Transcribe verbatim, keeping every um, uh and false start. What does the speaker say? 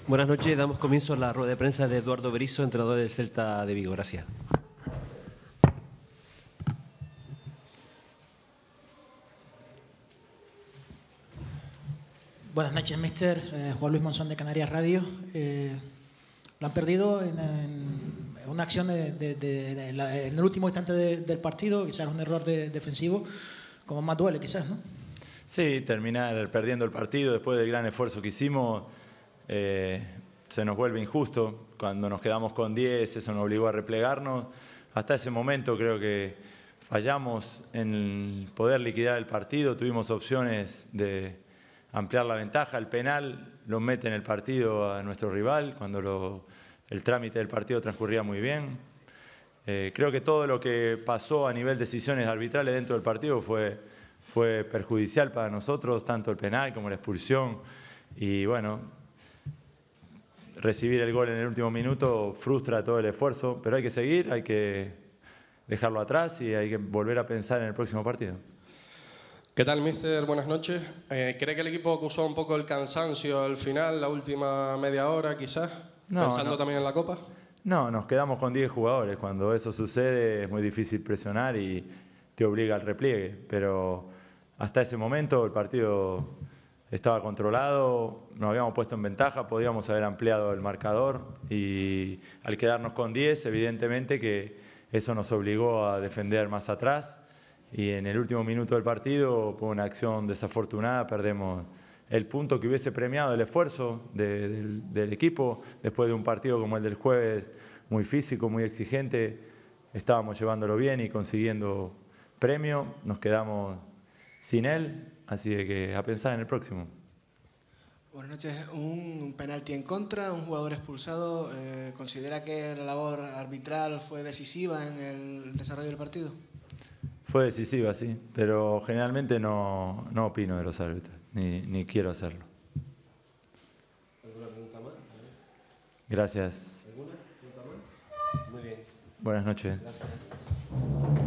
Buenas noches. Damos comienzo a la rueda de prensa de Eduardo Berizzo, entrenador del Celta de Vigo. Gracias. Buenas noches, mister. Eh, Juan Luis Monzón de Canarias Radio. Eh, lo han perdido en, en una acción de, de, de, de la, en el último instante de, del partido, quizás un error de, defensivo, como más duele quizás, ¿no? Sí, terminar perdiendo el partido después del gran esfuerzo que hicimos, eh, se nos vuelve injusto. Cuando nos quedamos con diez, eso nos obligó a replegarnos. Hasta ese momento creo que fallamos en poder liquidar el partido, tuvimos opciones de ampliar la ventaja. El penal lo mete en el partido a nuestro rival cuando lo, el trámite del partido transcurría muy bien. Eh, creo que todo lo que pasó a nivel de decisiones arbitrales dentro del partido fue, fue perjudicial para nosotros, tanto el penal como la expulsión. Y bueno, recibir el gol en el último minuto frustra todo el esfuerzo, pero hay que seguir, hay que dejarlo atrás y hay que volver a pensar en el próximo partido. ¿Qué tal, míster? Buenas noches. Eh, ¿Cree que el equipo acusó un poco el cansancio al final, la última media hora quizás? No, pensando no. también en la Copa. No, nos quedamos con diez jugadores. Cuando eso sucede es muy difícil presionar y te obliga al repliegue. Pero hasta ese momento el partido estaba controlado, nos habíamos puesto en ventaja, podíamos haber ampliado el marcador y al quedarnos con diez, evidentemente que eso nos obligó a defender más atrás. Y en el último minuto del partido, por una acción desafortunada, perdemos el punto que hubiese premiado el esfuerzo de, del, del equipo. Después de un partido como el del jueves, muy físico, muy exigente, estábamos llevándolo bien y consiguiendo premio. Nos quedamos sin él, así que a pensar en el próximo. Buenas noches. Un penalti en contra, un jugador expulsado. Eh, ¿Considera que la labor arbitral fue decisiva en el desarrollo del partido? Fue decisiva, sí, pero generalmente no, no opino de los árbitros, ni, ni quiero hacerlo. ¿Alguna pregunta más? Gracias. ¿Alguna pregunta más? Muy bien. Buenas noches. Gracias.